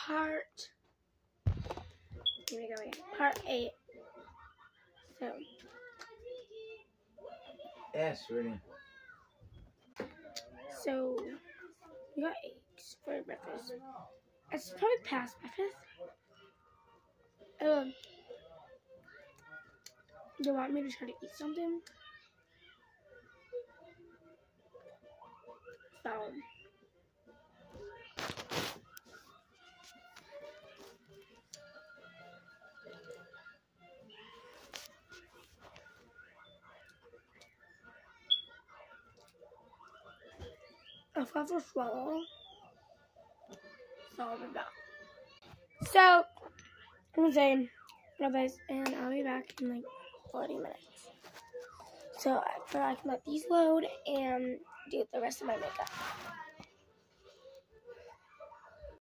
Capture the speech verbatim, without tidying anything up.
part. Here we go again. Part eight. So. Yes, really. So, we got eggs for breakfast. It's probably past breakfast. Um, do you want me to try to eat something? So, if I have to swallow, so I'll be back. So, I'm saying, love guys, and I'll be back in like forty minutes. So, I, I can let these load and do the rest of my makeup.